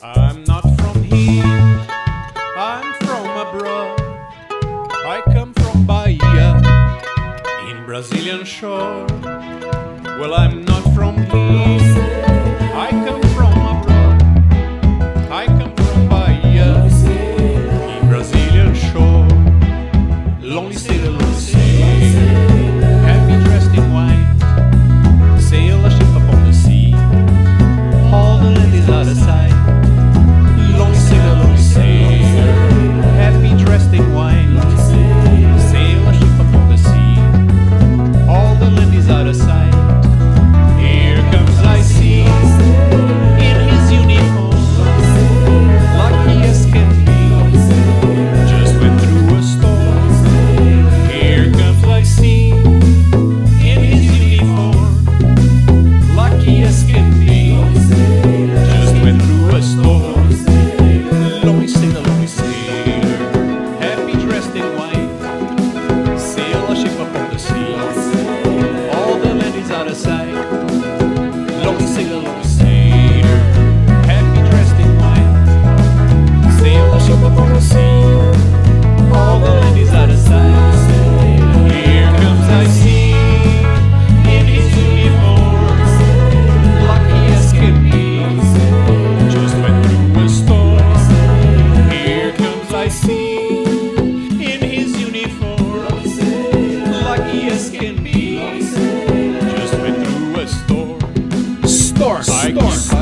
I'm not from here, I'm from abroad. I come from Bahia, in Brazilian shore. Well, I'm not from here, I come from abroad. I come from Bahia, in Brazilian shore. Lonely sailor, lonely sailor, happy dressed in white, sail a ship upon the sea. All the land is out of sight. Lonely sailor, happy dressed in white, sail a ship upon the sea. All the land is out of sight. Here comes I see, in his uniform, lucky as can be, just went through a storm. Here comes I see, in his uniform, lucky as can be, just went through a storm. Lonely sailor, happy dressed in white, sail a ship upon the sea. All the land is out of sight. Lonely sailor, happy dressed in white, sail a ship upon the sea. All the land is out of sight. Here comes I see, in his uniform, lucky as can be, just went through a storm. Here comes I see, in his uniform, lucky as can be, just went through a storm. Storm.